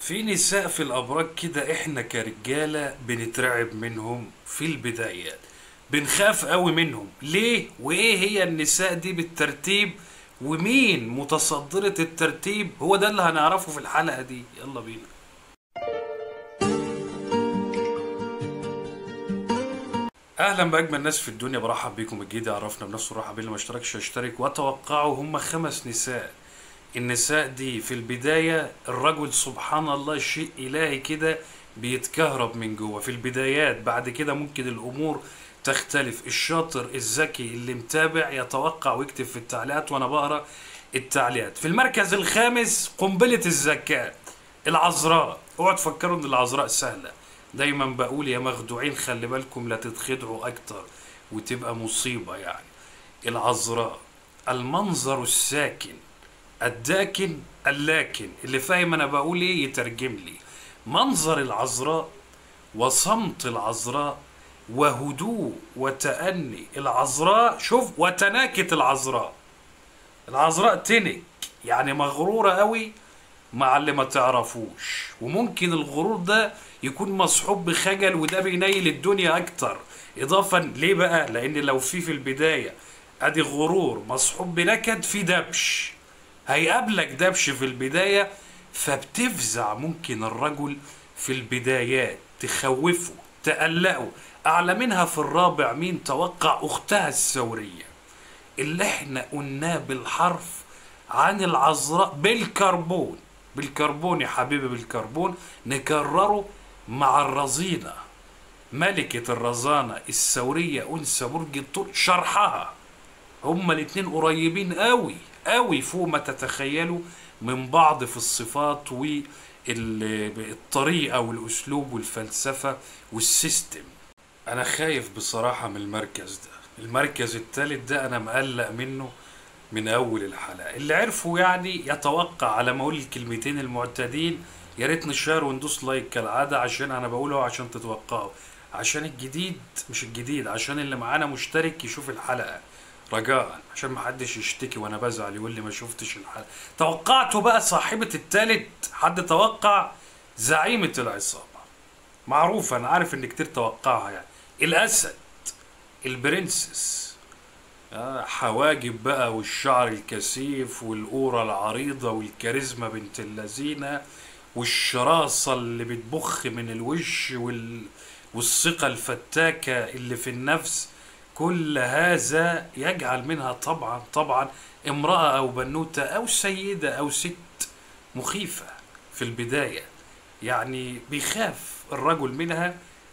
في نساء في الأبراج كده احنا كرجالة بنترعب منهم في البدايات. بنخاف قوي منهم ليه؟ وايه هي النساء دي بالترتيب؟ ومين متصدرة الترتيب؟ هو ده اللي هنعرفه في الحلقة دي. يلا بينا. اهلا باجمل ناس في الدنيا، برحب بيكم. الجديد يعرفنا بنفسه، رحب باللي ما اشتركش يشترك. واتوقعوا هم 5 نساء. النساء دي في البداية الرجل سبحان الله شيء إلهي كده بيتكهرب من جوه في البدايات. بعد كده ممكن الأمور تختلف. الشاطر الذكي اللي متابع يتوقع ويكتب في التعليقات وأنا بقرأ التعليقات. في المركز الخامس قنبلة الذكاء العذراء. اوعوا تفكروا ان العذراء سهلة. دايما بقول يا مخدوعين خلي بالكم لا تتخدعوا اكتر وتبقى مصيبة يعني. العذراء المنظر الساكن الداكن اللاكن. اللي فاهم انا بقول ايه يترجم لي. منظر العذراء وصمت العذراء وهدوء وتأني العذراء. شوف، وتناكة العذراء. العذراء تنك يعني مغرورة قوي مع اللي ما تعرفوش، وممكن الغرور ده يكون مصحوب بخجل، وده بينيل الدنيا اكتر. اضافة ليه بقى؟ لان لو في البداية ادي غرور مصحوب بنكد، في دبش هيقابلك دبش في البداية، فبتفزع ممكن الرجل في البدايات، تخوفه تقلقه. اعلى منها في الرابع مين؟ توقع اختها الثورية اللي احنا قلناه بالحرف عن العذراء بالكربون. بالكربون يا حبيبي، بالكربون نكرره مع الرزينة ملكة الرزانة الثورية أنثى برج الثور. شرحها هما الاتنين قريبين قوي قوي فوق ما تتخيلوا من بعض في الصفات والطريقة والأسلوب والفلسفة والسيستم. أنا خايف بصراحة من المركز ده. المركز الثالث ده أنا مقلق منه من أول الحلقة. اللي عرفوا يعني يتوقع على ما أقول الكلمتين المعتادين. يا ريت نشار وندوس لايك كالعادة، عشان أنا بقوله عشان تتوقعوا، عشان الجديد مش الجديد، عشان اللي معانا مشترك يشوف الحلقة رجاء، عشان محدش يشتكي وانا بزعل يقول لي ما شفتش الحلقة. توقعتوا بقى صاحبة التالت؟ حد توقع؟ زعيمة العصابة معروفة، انا عارف ان كتير توقعها يعني. الاسد البرنسس. حواجب بقى والشعر الكثيف والقورة العريضة والكاريزما بنت اللذينة والشراسة اللي بتبخ من الوش والثقة الفتاكة اللي في النفس. كل هذا يجعل منها طبعا امرأة أو بنوتة أو سيدة أو ست مخيفة في البداية، يعني بيخاف الرجل منها.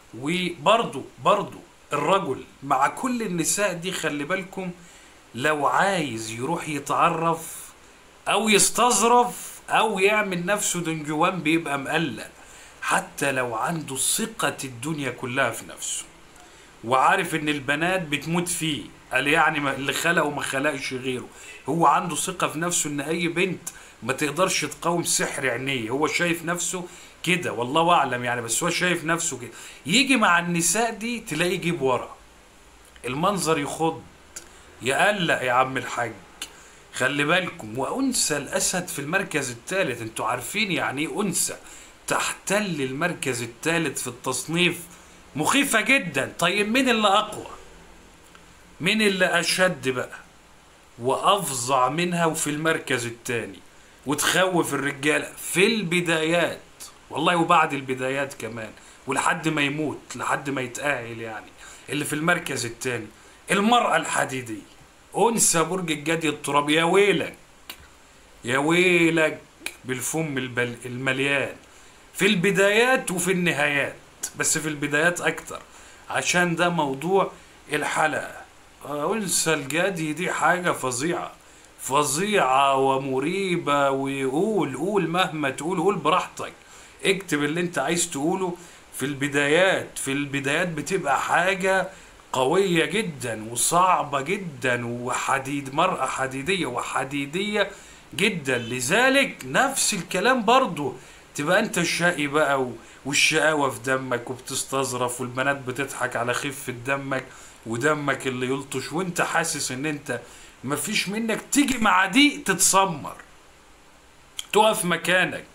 وبرضو الرجل مع كل النساء دي خلي بالكم، لو عايز يروح يتعرف أو يستظرف أو يعمل نفسه دنجوان بيبقى مقلق، حتى لو عنده ثقة الدنيا كلها في نفسه وعارف ان البنات بتموت فيه. قال يعني اللي خلقه ما خلقش غيره. هو عنده ثقة في نفسه ان اي بنت ما تقدرش تقاوم سحر عينيه. هو شايف نفسه كده والله اعلم يعني، بس هو شايف نفسه كده. يجي مع النساء دي تلاقيه يجيب ورا. المنظر يخض يقلق يا عم الحاج. خلي بالكم. وانثى الاسد في المركز الثالث. انتوا عارفين يعني ايه انثى تحتل المركز الثالث في التصنيف؟ مخيفة جدا. طيب مين اللي أقوى؟ مين اللي أشد بقى وأفظع منها وفي المركز الثاني وتخوف الرجالة في البدايات والله وبعد البدايات كمان ولحد ما يموت، لحد ما يتأهل يعني؟ اللي في المركز الثاني المرأة الحديدية أنثى برج الجدي التراب. يا ويلك يا ويلك بالفم المليان في البدايات وفي النهايات، بس في البدايات اكتر عشان ده موضوع الحلقة. انثى الجدي دي حاجة فظيعة فظيعة ومريبة. قول مهما تقول، قول براحتك، اكتب اللي انت عايز تقوله. في البدايات بتبقى حاجة قوية جدا وصعبة جدا مرأة حديدية وحديدية جدا. لذلك نفس الكلام برضو تبقى انت الشقي بقى والشقاوة في دمك وبتستظرف والبنات بتضحك على خفة دمك ودمك اللي يلطش، وانت حاسس ان انت مفيش منك. تيجي مع دي تتسمر، تقف مكانك،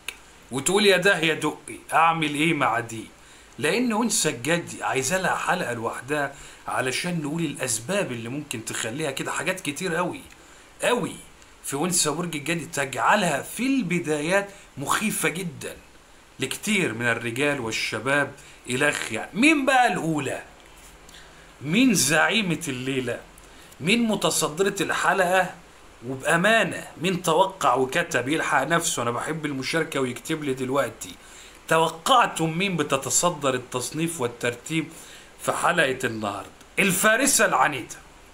وتقول يا ده يا دقي اعمل ايه مع دي؟ لان انثى الجدي عايزه لها حلقه لوحدها علشان نقول الاسباب اللي ممكن تخليها كده. حاجات كتير قوي قوي في انثى برج الجدي تجعلها في البدايات مخيفه جدا لكتير من الرجال والشباب الخ. يعني مين بقى الاولى؟ مين زعيمه الليله؟ مين متصدره الحلقه؟ وبامانه مين توقع وكتب يلحق نفسه؟ انا بحب المشاركه ويكتب لي دلوقتي توقعتم مين بتتصدر التصنيف والترتيب في حلقة النهاردة؟ الفارسة العنيدة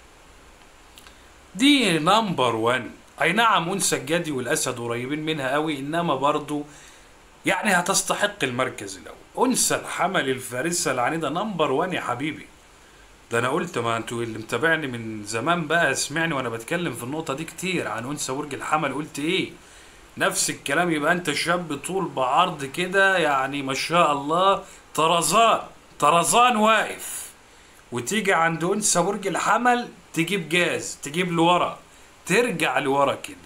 دي نمبر 1. اي نعم انثى الجدي والاسد قريبين منها قوي، انما برضو يعني هتستحق المركز الاول. انثى الحمل الفارسة العنيدة نمبر 1 يا حبيبي. ده انا قلت، ما انتوا اللي متابعني من زمان بقى سمعني وانا بتكلم في النقطة دي كتير عن انثى برج الحمل. قلت ايه؟ نفس الكلام. يبقى انت شاب طول بعرض كده يعني ما شاء الله، طرزان واقف، وتيجي عند انثى برج الحمل تجيب جاز، تجيب لورا، ترجع لورا كده.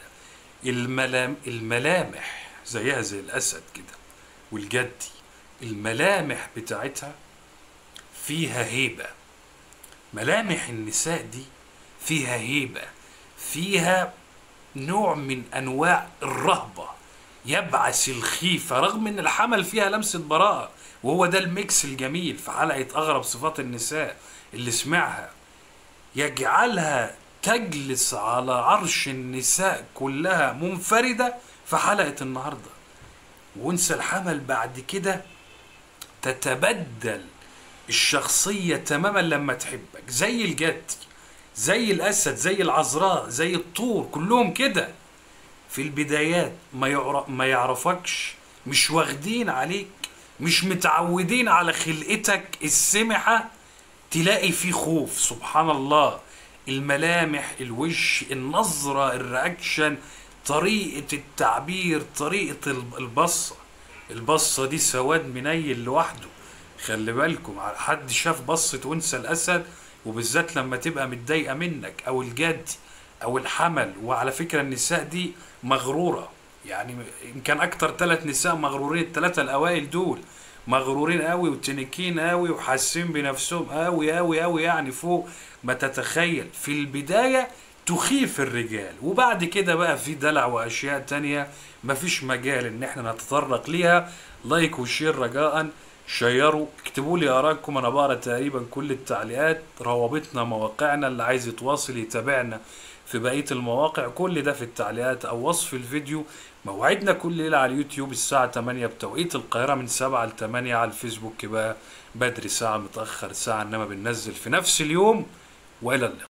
الملامح زيها زي الاسد كده والجدي، الملامح بتاعتها فيها هيبة. ملامح النساء دي فيها هيبة، فيها نوع من انواع الرهبة، يبعث الخيفة، رغم ان الحمل فيها لمسة براءة. وهو ده الميكس الجميل في حلقة اغرب صفات النساء اللي سمعها، يجعلها تجلس على عرش النساء كلها منفردة في حلقة النهاردة. وانثى الحمل بعد كده تتبدل الشخصية تماما لما تحبك، زي الجد، زي الاسد، زي العذراء، زي الطور، كلهم كده في البدايات ما يعرفكش، مش واخدين عليك، مش متعودين على خلقتك السمحة، تلاقي فيه خوف. سبحان الله. الملامح، الوش، النظرة، الرياكشن، طريقة التعبير، طريقة البصة دي سواد منيل لوحده. خلي بالكم، حد شاف بصة انثى الاسد؟ وبالذات لما تبقى متضايقة منك، او الجد او الحمل. وعلى فكرة النساء دي مغرورة، يعني يمكن اكتر 3 نساء مغرورين، ال3 الاوائل دول مغرورين قوي وتنكين قوي وحاسين بنفسهم قوي قوي قوي، يعني فوق ما تتخيل. في البداية تخيف الرجال، وبعد كده بقى في دلع واشياء تانية مفيش مجال ان احنا نتطرق ليها. لايك وشير رجاء، شيروا، اكتبوا لي ارائكم، انا بقرا تقريبا كل التعليقات. روابطنا، مواقعنا، اللي عايز يتواصل يتابعنا في بقية المواقع، كل ده في التعليقات او وصف الفيديو. موعدنا كل ليلة على اليوتيوب الساعة 8 بتوقيت القاهرة، من 7 ل 8. على الفيسبوك بقى بدري ساعة، متأخر ساعة، انما بننزل في نفس اليوم. والى اللقاء.